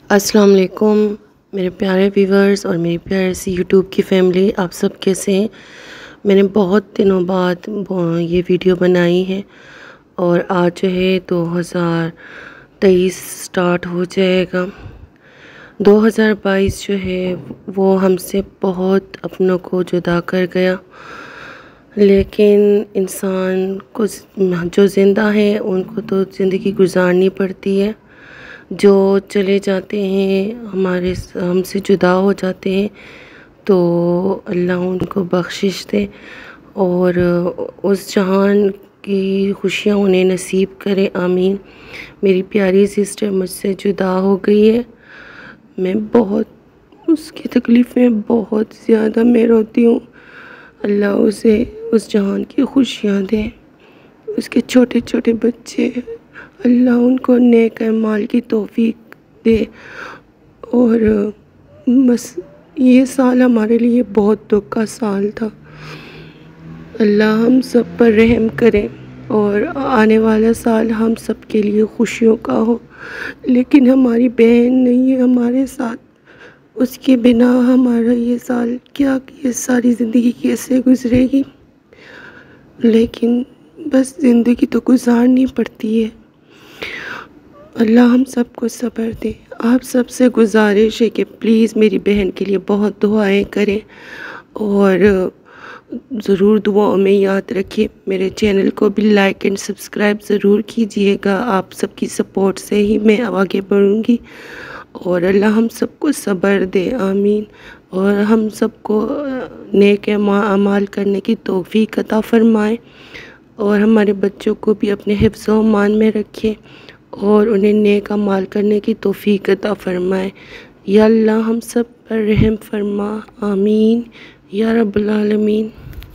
अस्सलाम वालेकुम मेरे प्यारे व्यूवर्स और मेरी प्यारी सी यूट्यूब की फैमिली, आप सब कैसे हैं। मैंने बहुत दिनों बाद ये वीडियो बनाई है और आज जो है 2023 स्टार्ट हो जाएगा। 2022 जो है वो हमसे बहुत अपनों को जुदा कर गया, लेकिन इंसान को जो ज़िंदा है उनको तो ज़िंदगी गुजारनी पड़ती है। जो चले जाते हैं, हमसे जुदा हो जाते हैं, तो अल्लाह उनको बख्शिश दे और उस जहान की खुशियाँ उन्हें नसीब करे, आमीन। मेरी प्यारी सिस्टर मुझसे जुदा हो गई है। मैं बहुत उसकी तकलीफ़ में बहुत ज़्यादा मैं रोती हूँ। अल्लाह उसे उस जहान की खुशियाँ दे। उसके छोटे छोटे बच्चे, अल्लाह उनको नेक अमाल की तौफीक दे। और बस ये साल हमारे लिए बहुत दुख का साल था। अल्लाह हम सब पर रहम करे और आने वाला साल हम सब के लिए खुशियों का हो। लेकिन हमारी बहन नहीं है हमारे साथ, उसके बिना हमारा ये साल क्या, ये सारी ज़िंदगी कैसे गुजरेगी। लेकिन बस ज़िंदगी तो गुजारनी पड़ती है। अल्लाह हम सबको सब्र दे। आप सबसे गुजारिश है कि प्लीज़ मेरी बहन के लिए बहुत दुआएं करें और ज़रूर दुआओं में याद रखिए। मेरे चैनल को भी लाइक एंड सब्सक्राइब ज़रूर कीजिएगा। आप सबकी सपोर्ट से ही मैं आगे बढ़ूँगी और अल्लाह हम सबको सब्र दे, आमीन। और हम सबको नेक अमाल करने की तौफीक अता फ़रमाए और हमारे बच्चों को भी अपने हिफ्ज़ व ईमान में रखे और उन्हें नेक अमाल करने की तौफीक अता फ़रमाए। या अल्लाह हम सब पर रहम फरमा, आमीन या रब्बुल आलमीन।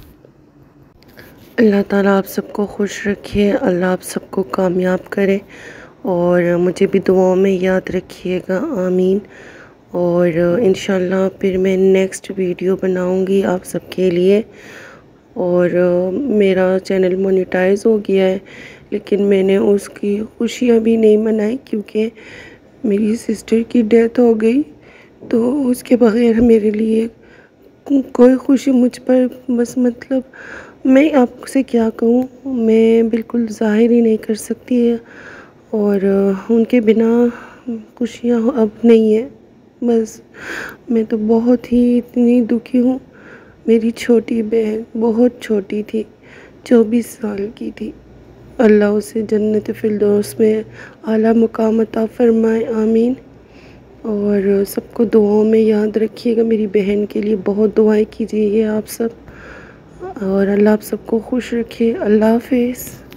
अल्लाह ताला आप सबको खुश रखे, अल्लाह आप सबको कामयाब करे और मुझे भी दुआओं में याद रखिएगा, आमीन। और इंशाल्लाह फिर मैं नेक्स्ट वीडियो बनाऊंगी आप सबके लिए। और मेरा चैनल मोनेटाइज हो गया है, लेकिन मैंने उसकी खुशियाँ भी नहीं मनाई क्योंकि मेरी सिस्टर की डेथ हो गई। तो उसके बग़ैर मेरे लिए कोई खुशी मुझ पर बस मतलब मैं आपसे क्या कहूँ, मैं बिल्कुल ज़ाहिर ही नहीं कर सकती है। और उनके बिना खुशियाँ अब नहीं है। बस मैं तो बहुत ही इतनी दुखी हूँ। मेरी छोटी बहन बहुत छोटी थी, 24 साल की थी। अल्लाह उसे जन्नत फिरदौस में आला मुकाम अता फ़रमाए, आमीन। और सबको दुआओं में याद रखिएगा। मेरी बहन के लिए बहुत दुआएं कीजिए आप सब और अल्लाह आप सबको खुश रखे। अल्लाह हाफ़िज़।